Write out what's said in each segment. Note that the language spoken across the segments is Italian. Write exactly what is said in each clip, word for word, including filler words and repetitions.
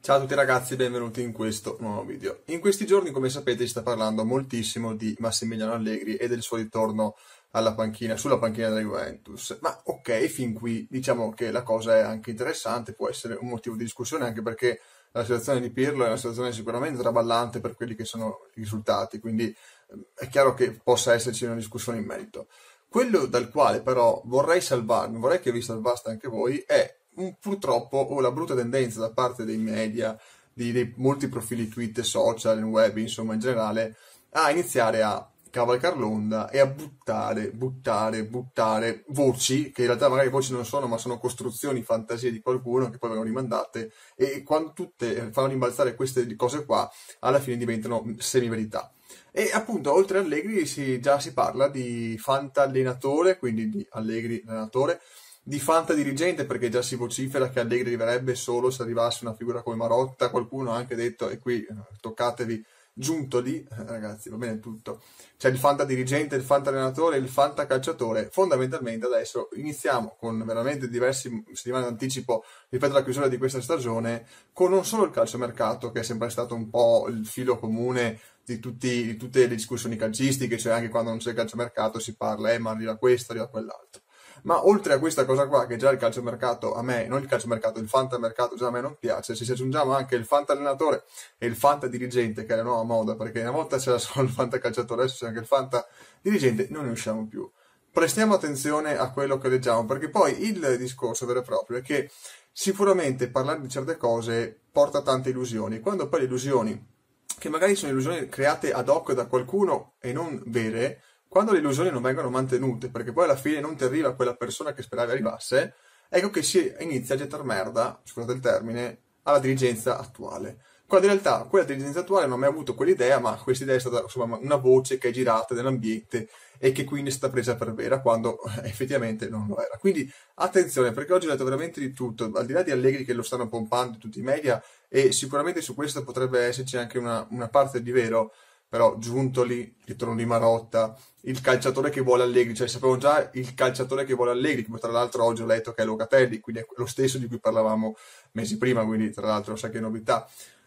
Ciao a tutti ragazzi, benvenuti in questo nuovo video. In questi giorni, come sapete, si sta parlando moltissimo di Massimiliano Allegri e del suo ritorno alla panchina, sulla panchina della Juventus. Ma ok, fin qui diciamo che la cosa è anche interessante, può essere un motivo di discussione, anche perché la situazione di Pirlo è una situazione sicuramente traballante per quelli che sono i risultati, quindi è chiaro che possa esserci una discussione in merito. Quello dal quale però vorrei salvarmi, vorrei che vi salvaste anche voi, è un, purtroppo o la brutta tendenza da parte dei media, di, dei molti profili Twitter, social, web, insomma in generale, a iniziare a cavalcar l'onda e a buttare, buttare, buttare voci, che in realtà magari voci non sono, ma sono costruzioni, fantasie di qualcuno che poi vengono rimandate, e quando tutte fanno rimbalzare queste cose qua, alla fine diventano semi-verità. E appunto, oltre a Allegri, si, già si parla di fanta allenatore, quindi di Allegri allenatore, di fanta dirigente, perché già si vocifera che Allegri arriverebbe solo se arrivasse una figura come Marotta. Qualcuno ha anche detto, e qui toccatevi, giunto lì, ragazzi, va bene tutto. C'è il fanta dirigente, il fanta allenatore, il fanta calciatore. Fondamentalmente adesso iniziamo con veramente diverse settimane d'anticipo rispetto alla chiusura di questa stagione, con non solo il calciomercato, che è sempre stato un po' il filo comune di, tutti, di tutte le discussioni calcistiche, cioè anche quando non c'è il calciomercato si parla, eh, ma arriva questo, arriva quell'altro. Ma oltre a questa cosa qua, che già il calciomercato a me, non il calciomercato, il fantamercato già a me non piace, se ci aggiungiamo anche il fanta allenatore e il fanta dirigente, che è la nuova moda, perché una volta c'era solo il fanta calciatore, adesso c'è anche il fanta dirigente, non ne usciamo più. Prestiamo attenzione a quello che leggiamo, perché poi il discorso vero e proprio è che sicuramente parlare di certe cose porta tante illusioni, quando poi le illusioni, che magari sono illusioni create ad hoc da qualcuno e non vere, quando le illusioni non vengono mantenute, perché poi alla fine non ti arriva quella persona che speravi arrivasse, ecco che si inizia a gettare merda, scusate il termine, alla dirigenza attuale. Quando in realtà quella dirigenza attuale non ha mai avuto quell'idea, ma questa idea è stata insomma una voce che è girata nell'ambiente e che quindi è stata presa per vera, quando effettivamente non lo era. Quindi attenzione, perché oggi ho detto veramente di tutto, al di là di Allegri che lo stanno pompando tutti i media, e sicuramente su questo potrebbe esserci anche una, una parte di vero, però Giuntoli, il ritorno di Marotta, il calciatore che vuole Allegri, cioè sappiamo già il calciatore che vuole Allegri, come tra l'altro oggi ho letto che è Locatelli, quindi è lo stesso di cui parlavamo mesi prima, quindi tra l'altro sai che novità.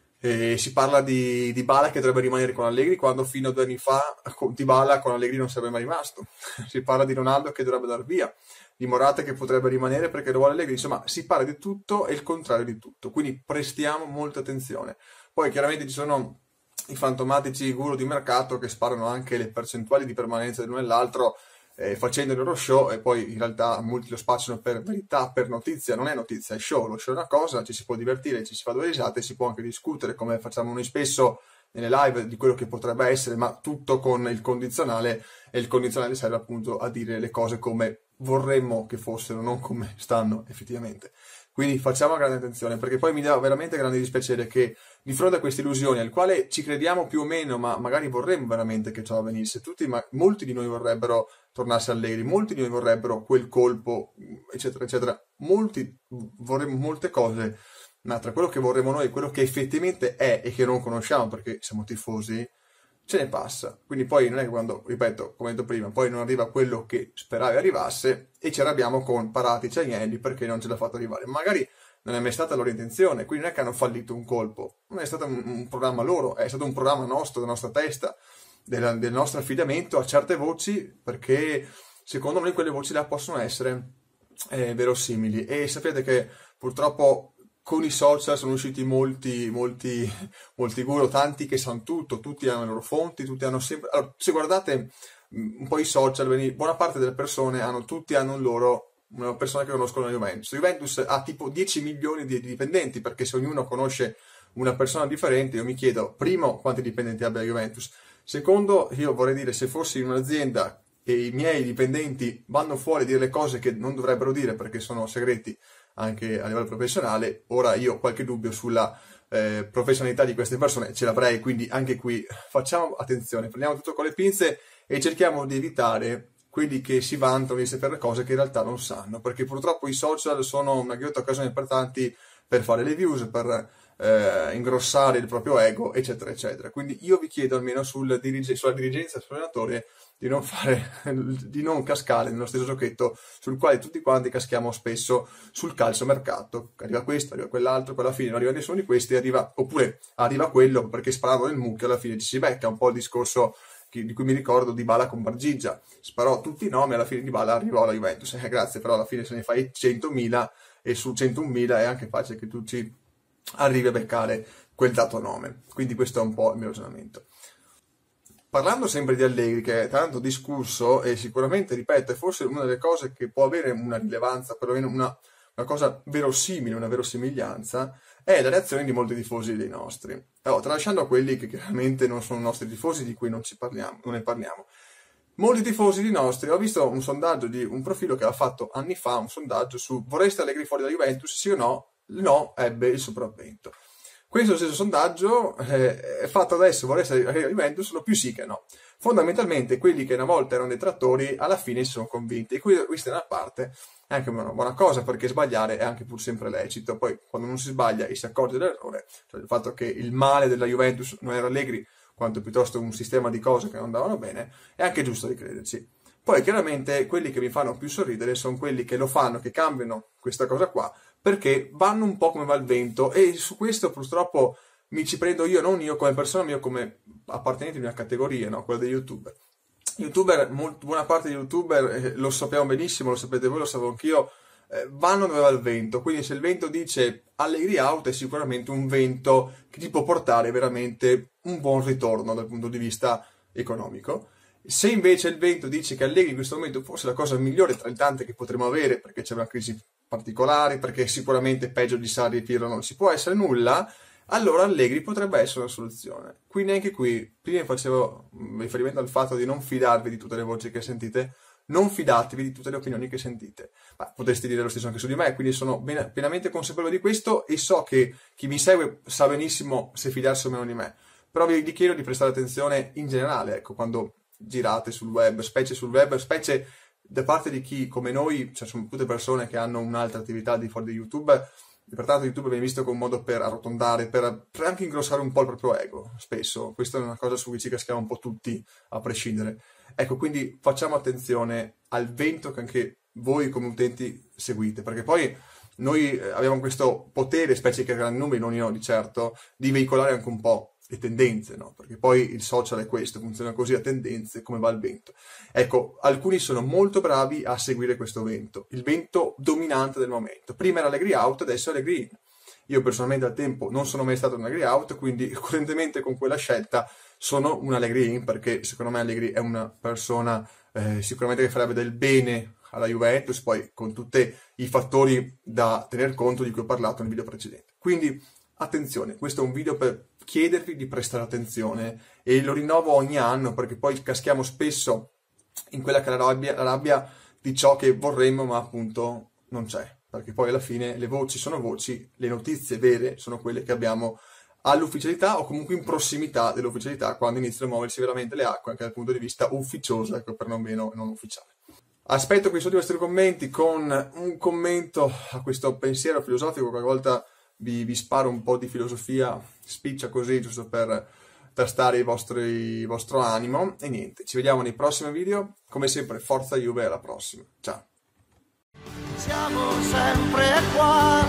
E si parla di Dybala che dovrebbe rimanere con Allegri, quando fino a due anni fa con Dybala con Allegri non sarebbe mai rimasto. Si parla di Ronaldo che dovrebbe dar via, di Morata che potrebbe rimanere perché lo vuole Allegri, insomma si parla di tutto e il contrario di tutto, quindi prestiamo molta attenzione. Poi chiaramente ci sono i fantomatici guru di mercato che sparano anche le percentuali di permanenza dell'uno e dell'altro, eh, facendo il loro show, e poi in realtà molti lo spacciano per verità, per notizia. Non è notizia, è show. Lo show è una cosa, ci si può divertire, ci si fa due risate, si può anche discutere, come facciamo noi spesso nelle live, di quello che potrebbe essere, ma tutto con il condizionale, e il condizionale serve appunto a dire le cose come vorremmo che fossero, non come stanno effettivamente. Quindi facciamo grande attenzione, perché poi mi dà veramente grande dispiacere che di fronte a queste illusioni, al quale ci crediamo più o meno, ma magari vorremmo veramente che ciò avvenisse, tutti, ma molti di noi vorrebbero tornarsi allegri, molti di noi vorrebbero quel colpo, eccetera, eccetera. Molti vorremmo molte cose, ma tra quello che vorremmo noi e quello che effettivamente è e che non conosciamo perché siamo tifosi, ce ne passa. Quindi poi non è che quando, ripeto, come detto prima, poi non arriva quello che speravi arrivasse e ci arrabbiamo con Paratici e Agnelli perché non ce l'ha fatto arrivare. Magari non è mai stata la loro intenzione, quindi non è che hanno fallito un colpo, non è stato un, un programma loro, è stato un programma nostro, della nostra testa, della, del nostro affidamento a certe voci, perché secondo me quelle voci là possono essere eh, verosimili. E sapete che purtroppo con i social sono usciti molti, molti, molti guru, tanti che sanno tutto, tutti hanno le loro fonti, tutti hanno sempre... Allora, se guardate un po' i social, buona parte delle persone hanno, tutti hanno un loro, una persona che conoscono la Juventus. La Juventus ha tipo dieci milioni di dipendenti, perché se ognuno conosce una persona differente, io mi chiedo, primo, quanti dipendenti abbia la Juventus, secondo, io vorrei dire, se fossi in un'azienda e i miei dipendenti vanno fuori a dire le cose che non dovrebbero dire perché sono segreti, anche a livello professionale, ora io ho qualche dubbio sulla eh, professionalità di queste persone, ce l'avrei, quindi anche qui facciamo attenzione, prendiamo tutto con le pinze e cerchiamo di evitare quelli che si vantano di sapere cose che in realtà non sanno, perché purtroppo i social sono una ghiotta occasione per tanti per fare le views, per eh, ingrossare il proprio ego, eccetera, eccetera. Quindi io vi chiedo almeno sul dirige- sulla dirigenza e sull'allenatore di non fare, di non cascare nello stesso giochetto sul quale tutti quanti caschiamo spesso sul calciomercato. Arriva questo, arriva quell'altro, poi alla fine non arriva nessuno di questi, arriva, oppure arriva quello perché sparando nel mucchio alla fine ci si becca, un po' il discorso di cui mi ricordo Dybala con Bargigia, sparò tutti i nomi, alla fine Dybala arrivò alla Juventus, eh, grazie, però alla fine se ne fai centomila e su centomila è anche facile che tu ci arrivi a beccare quel dato nome, quindi questo è un po' il mio ragionamento. Parlando sempre di Allegri, che è tanto discusso e sicuramente, ripeto, è forse una delle cose che può avere una rilevanza, perlomeno una, una cosa verosimile, una verosimiglianza, è la reazione di molti tifosi dei nostri. Allora, tralasciando quelli che chiaramente non sono nostri tifosi, di cui non, ci parliamo, non ne parliamo. Molti tifosi di nostri, ho visto un sondaggio di un profilo che ha fatto anni fa, un sondaggio su vorreste Allegri fuori dalla Juventus, sì o no? No, ebbe il sopravvento. Questo stesso sondaggio eh, è fatto adesso, vorreste Allegri alla Juventus, sono più sì che no. Fondamentalmente quelli che una volta erano detrattori alla fine si sono convinti, e questa è una parte è anche una buona cosa, perché sbagliare è anche pur sempre lecito. Poi quando non si sbaglia e si accorge dell'errore, cioè il fatto che il male della Juventus non era Allegri, quanto piuttosto un sistema di cose che non andavano bene, è anche giusto ricrederci. Poi chiaramente quelli che mi fanno più sorridere sono quelli che lo fanno, che cambiano questa cosa qua, perché vanno un po' come va il vento, e su questo purtroppo mi ci prendo io, non io come persona, ma io come appartenente di una categoria, no? Quella degli youtuber. YouTuber, molto, buona parte di youtuber, eh, lo sappiamo benissimo, lo sapete voi, lo sapevo anch'io, eh, vanno dove va il vento. Quindi se il vento dice Allegri out, è sicuramente un vento che ti può portare veramente un buon ritorno dal punto di vista economico. Se invece il vento dice che Allegri in questo momento forse è la cosa migliore tra le tante che potremo avere, perché c'è una crisi particolare, perché sicuramente peggio di Sarri e Pirlo non ci può essere nulla, allora Allegri potrebbe essere una soluzione. Quindi anche qui, prima facevo riferimento al fatto di non fidarvi di tutte le voci che sentite, non fidatevi di tutte le opinioni che sentite. Ma potreste dire lo stesso anche su di me, quindi sono ben, pienamente consapevole di questo e so che chi mi segue sa benissimo se fidarsi o meno di me. Però vi chiedo di prestare attenzione in generale, ecco, quando girate sul web, specie sul web, specie da parte di chi come noi, cioè sono tutte persone che hanno un'altra attività di fuori di YouTube, e pertanto YouTube viene visto come un modo per arrotondare, per, per anche ingrossare un po' il proprio ego, spesso. Questa è una cosa su cui ci caschiamo un po' tutti, a prescindere. Ecco, quindi facciamo attenzione al vento che anche voi come utenti seguite, perché poi noi abbiamo questo potere, specie che a grandi numeri, non io di certo, di veicolare anche un po' le tendenze, no? Perché poi il social è questo, funziona così a tendenze, come va il vento. Ecco, alcuni sono molto bravi a seguire questo vento, il vento dominante del momento. Prima era Allegri out, adesso è Allegri in. Io personalmente al tempo non sono mai stato un Allegri out, quindi coerentemente con quella scelta sono un Allegri in, perché secondo me Allegri è una persona eh, sicuramente che farebbe del bene alla Juventus, poi con tutti i fattori da tener conto di cui ho parlato nel video precedente. Quindi attenzione, questo è un video per chiedervi di prestare attenzione, e lo rinnovo ogni anno perché poi caschiamo spesso in quella che è la rabbia, la rabbia di ciò che vorremmo ma appunto non c'è, perché poi alla fine le voci sono voci, le notizie vere sono quelle che abbiamo all'ufficialità o comunque in prossimità dell'ufficialità, quando iniziano a muoversi veramente le acque anche dal punto di vista ufficioso, ecco, per non meno non ufficiale. Aspetto qui sotto i vostri commenti con un commento a questo pensiero filosofico, qualche volta vi, vi sparo un po' di filosofia spiccia così, giusto per tastare il vostro, il vostro animo. E niente, ci vediamo nei prossimi video. Come sempre, forza Juve, alla prossima. Ciao! Siamo sempre qua.